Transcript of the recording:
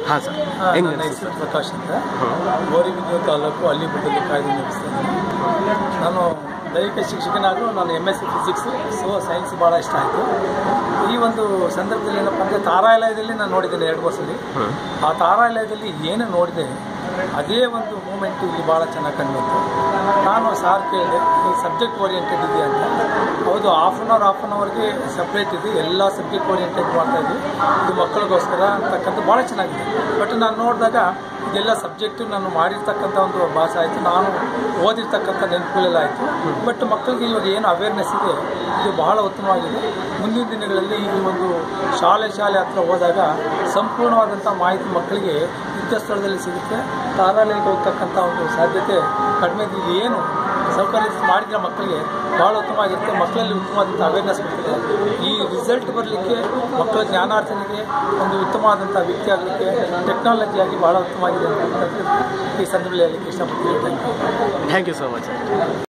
ಹಾಂ ಸರ್. ನನ್ನ ಹೆಸರು ಪ್ರಕಾಶ್ ಅಂತ, ಗೌರಿಬಿದನೂರು ತಾಲೂಕು ಹಳ್ಳಿಗುಡ್ಡದಲ್ಲಿ ಕಾಯ್ದೆ ನಿರ್ವಹಿಸ್ತೇನೆ. ನಾನು ದೈಹಿಕ ಶಿಕ್ಷಕನಾದರೂ ನಾನು MSc ಫಿಸಿಕ್ಸ್, ಸೈನ್ಸ್ ಭಾಳ ಇಷ್ಟ ಆಯಿತು. ಈ ಒಂದು ಸಂದರ್ಭದಲ್ಲಿ ಏನಪ್ಪ ಅಂದರೆ ತಾರಾಲಯದಲ್ಲಿ ನಾನು ನೋಡಿದ್ದೇನೆ 2 ವರ್ಷದಲ್ಲಿ. ಆ ತಾರಾಲಯದಲ್ಲಿ ಏನು ನೋಡಿದೆ ಅದೇ ಒಂದು ಮೂಮೆಂಟ್ ಇಲ್ಲಿ ಭಾಳ ಚೆನ್ನಾಗಿ ಕಂಡುಬಂತು. ನಾನು ಸಾರ್ ಕೇಳಿದೆ, ಈ ಸಬ್ಜೆಕ್ಟ್ ಓರಿಯೆಂಟೆಡ್ ಇದೆಯಾ ಅಂತ. ಹೌದು, ಹಾಫ್ ಆನ್ ಅವರ್ಗೆ ಸಪ್ರೇಟ್ ಇದೆ, ಎಲ್ಲ ಸಬ್ಜೆಕ್ಟ್ ಓರಿಯೆಂಟೆಡ್ ಮಾಡ್ತಾಯಿದ್ವಿ, ಇದು ಮಕ್ಕಳಿಗೋಸ್ಕರ ಅಂತಕ್ಕಂಥ ಭಾಳ ಚೆನ್ನಾಗಿದೆ. ಬಟ್ ನಾನು ನೋಡಿದಾಗ ಇದೆಲ್ಲ ಸಬ್ಜೆಕ್ಟು ನಾನು ಮಾಡಿರ್ತಕ್ಕಂಥ ಒಂದು ಭಾಷೆ ಆಯಿತು, ನಾನು ಓದಿರ್ತಕ್ಕಂಥ ನೆನಪುಗಳೆಲ್ಲ ಆಯಿತು. ಬಟ್ ಮಕ್ಕಳಿಗೆ ಇವಾಗ ಏನು ಅವೇರ್ನೆಸ್ ಇದೆ ಇದು ಬಹಳ ಉತ್ತಮವಾಗಿದೆ. ಮುಂದಿನ ದಿನಗಳಲ್ಲಿ ಈ ಒಂದು ಶಾಲೆ ಹತ್ರ ಹೋದಾಗ ಸಂಪೂರ್ಣವಾದಂಥ ಮಾಹಿತಿ ಮಕ್ಕಳಿಗೆ ಇದ್ದ ಸ್ಥಳದಲ್ಲಿ ಸಿಗುತ್ತೆ. ತಾರಾಲಯಕ್ಕೆ ಹೋಗ್ತಕ್ಕಂಥ ಒಂದು ಸಾಧ್ಯತೆ ಕಡಿಮೆ. ಏನು ಸೌಕರ್ಯ ಮಾಡಿದ್ರೆ ಮಕ್ಕಳಿಗೆ ಭಾಳ ಉತ್ತಮವಾಗಿರುತ್ತೆ. ಮಕ್ಕಳಲ್ಲಿ ಉತ್ತಮವಾದಂಥ ಅವೇರ್ನೆಸ್ ಬರ್ತದೆ. ಈ ರಿಸಲ್ಟ್ ಬರಲಿಕ್ಕೆ ಮಕ್ಕಳ ಜ್ಞಾನಾರ್ಜನೆಗೆ ಒಂದು ಉತ್ತಮವಾದಂಥ ವ್ಯಕ್ತಿ ಆಗಲಿಕ್ಕೆ ಟೆಕ್ನಾಲಜಿಯಾಗಿ ಭಾಳ ಉತ್ತಮವಾಗಿದೆ ಅಂತ ಈ ಸಂದರ್ಭದಲ್ಲಿ ಹೇಳಲಿಕ್ಕೆ ಇಷ್ಟಪಡ್ತೀನಿ. Thank you so much.